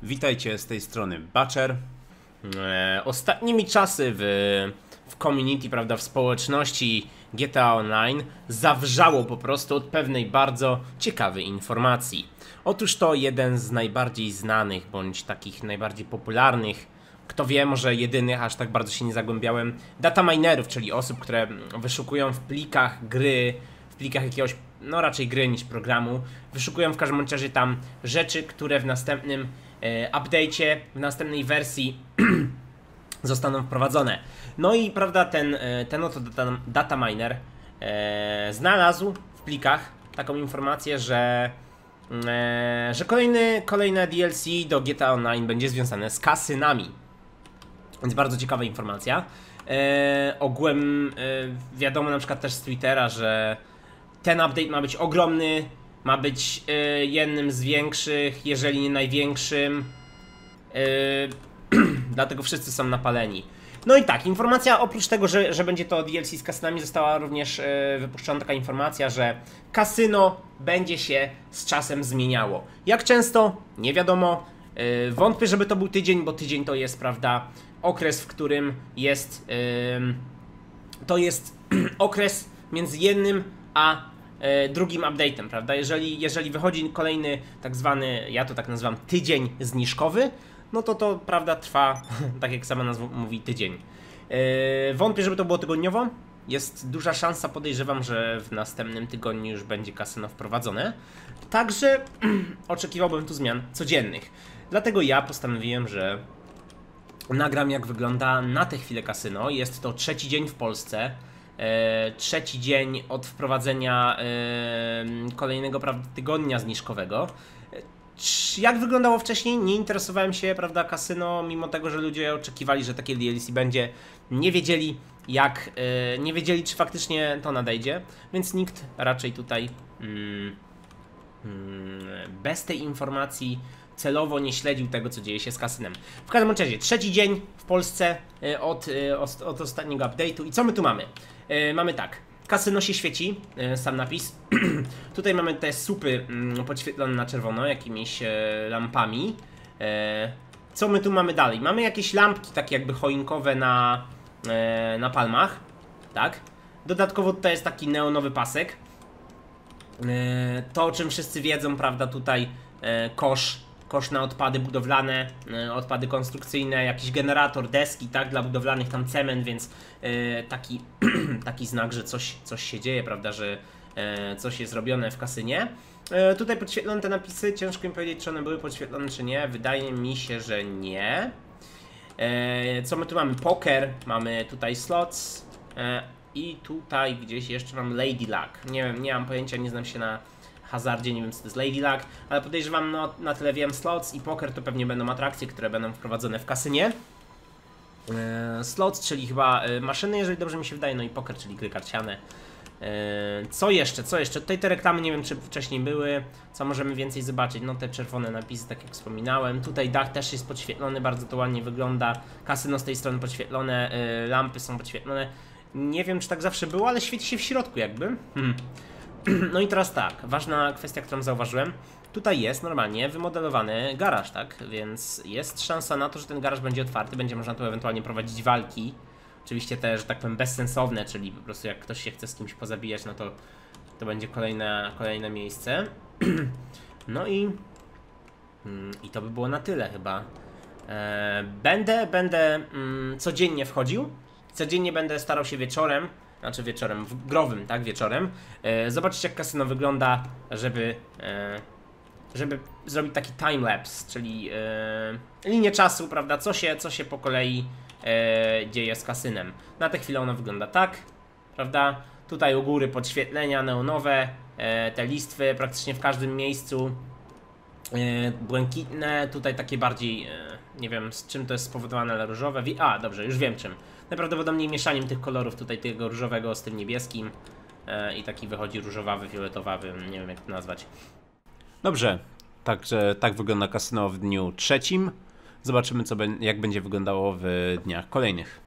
Witajcie, z tej strony Butcher. Ostatnimi czasy w community, prawda, w społeczności GTA Online zawrzało po prostu od pewnej bardzo ciekawej informacji. Otóż to jeden z najbardziej znanych, bądź takich najbardziej popularnych, kto wie, może jedynych, aż tak bardzo się nie zagłębiałem, dataminerów, czyli osób, które wyszukują w plikach gry, w plikach jakiegoś, no raczej gry niż programu, wyszukują w każdym razie tam rzeczy, które w następnym update'cie, w następnej wersji zostaną wprowadzone. No i prawda, ten oto dataminer znalazł w plikach taką informację, że kolejne DLC do GTA Online będzie związane z kasynami. Więc bardzo ciekawa informacja. Ogółem wiadomo na przykład też z Twittera, że ten update ma być ogromny, ma być jednym z większych, jeżeli nie największym. Dlatego wszyscy są napaleni. No i tak, informacja oprócz tego, że będzie to DLC z kasynami, została również wypuszczona taka informacja, że kasyno będzie się z czasem zmieniało. Jak często? Nie wiadomo. Wątpię, żeby to był tydzień, bo tydzień to jest, prawda, okres, w którym jest to jest okres między jednym a drugim update'em, prawda? Jeżeli wychodzi kolejny tak zwany, ja to tak nazywam, tydzień zniżkowy, no to prawda trwa, tak jak sama nazwa mówi, tydzień. Wątpię, żeby to było tygodniowo. Jest duża szansa, podejrzewam, że w następnym tygodniu już będzie kasyno wprowadzone. Także oczekiwałbym tu zmian codziennych. Dlatego ja postanowiłem, że nagram, jak wygląda na tę chwilę kasyno. Jest to trzeci dzień w Polsce. Trzeci dzień od wprowadzenia kolejnego, prawda, tygodnia zniżkowego. Jak wyglądało wcześniej? Nie interesowałem się, prawda, kasyno, mimo tego, że ludzie oczekiwali, że takie DLC będzie. Nie wiedzieli nie wiedzieli, czy faktycznie to nadejdzie, więc nikt raczej tutaj bez tej informacji celowo nie śledził tego, co dzieje się z kasynem. W każdym razie, trzeci dzień w Polsce od ostatniego update'u. I co my tu mamy? Mamy tak, kasyno się świeci, sam napis. Tutaj mamy te słupy podświetlone na czerwono jakimiś lampami. Co my tu mamy dalej? Mamy jakieś lampki takie jakby choinkowe na palmach, tak? Dodatkowo tutaj jest taki neonowy pasek. To, o czym wszyscy wiedzą, prawda, tutaj kosz na odpady budowlane, odpady konstrukcyjne, jakiś generator, deski, tak, dla budowlanych, tam cement, więc taki znak, że coś się dzieje, prawda, że coś jest robione w kasynie. Tutaj podświetlone te napisy, ciężko mi powiedzieć, czy one były podświetlone, czy nie, wydaje mi się, że nie. Co my tu mamy? Poker, mamy tutaj slots i tutaj gdzieś jeszcze mam Lady Luck. Nie wiem, nie mam pojęcia, nie znam się na hazardzie, nie wiem, co to jest Lady Luck, ale podejrzewam, no, na tyle wiem, slots i poker to pewnie będą atrakcje, które będą wprowadzone w kasynie. Slots, czyli chyba maszyny, jeżeli dobrze mi się wydaje, no i poker, czyli gry karciane. Co jeszcze? Tutaj te reklamy nie wiem, czy wcześniej były. Co możemy więcej zobaczyć? No te czerwone napisy, tak jak wspominałem. Tutaj dach też jest podświetlony, bardzo to ładnie wygląda. Kasyno z tej strony podświetlone, lampy są podświetlone. Nie wiem, czy tak zawsze było, ale świeci się w środku jakby. No i teraz tak, ważna kwestia, którą zauważyłem. Tutaj jest normalnie wymodelowany garaż, tak? Więc jest szansa na to, że ten garaż będzie otwarty, będzie można tu ewentualnie prowadzić walki. Oczywiście te, że tak powiem, bezsensowne, czyli po prostu jak ktoś się chce z kimś pozabijać, no to będzie kolejne miejsce. No i to by było na tyle chyba. Będę codziennie wchodził. Codziennie będę starał się wieczorem, znaczy wieczorem, growym, tak, wieczorem, zobaczyć, jak kasyno wygląda, żeby zrobić taki timelapse, czyli linię czasu, prawda, co się po kolei dzieje z kasynem. Na tę chwilę ono wygląda tak, prawda, tutaj u góry podświetlenia neonowe, te listwy praktycznie w każdym miejscu, błękitne, tutaj takie bardziej, nie wiem z czym to jest spowodowane, ale różowe, dobrze, już wiem czym. Najprawdopodobniej mieszaniem tych kolorów, tutaj tego różowego z tym niebieskim i taki wychodzi różowawy, fioletowawy, nie wiem jak to nazwać. Dobrze, także tak wygląda kasyno w dniu trzecim. Zobaczymy, jak będzie wyglądało w dniach kolejnych.